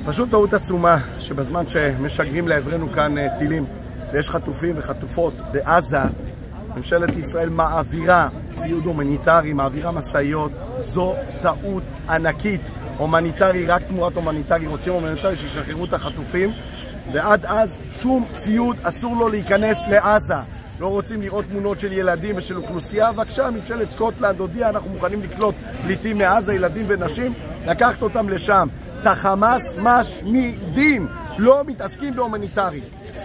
פשוט טעות עצומה שבזמן שמשגרים לעברנו כאן טילים ויש חטופים וחטופות בעזה, ממשלת ישראל מעבירה ציוד הומניטרי, מעבירה מסעיות. זו טעות ענקית. הומניטרי, רק תמורת הומניטרי, רוצים הומניטרי שישחררו את החטופים, ועד אז שום ציוד אסור לו להיכנס לעזה. לא רוצים לראות תמונות של ילדים ושל אוכלוסייה, בבקשה, ממשלת סקוטלנד הודיעה, אנחנו מוכנים לקלוט פליטים מעזה, ילדים ונשים, לקחת אותם לשם. את החמאס משמידים, לא מתעסקים בהומניטרי.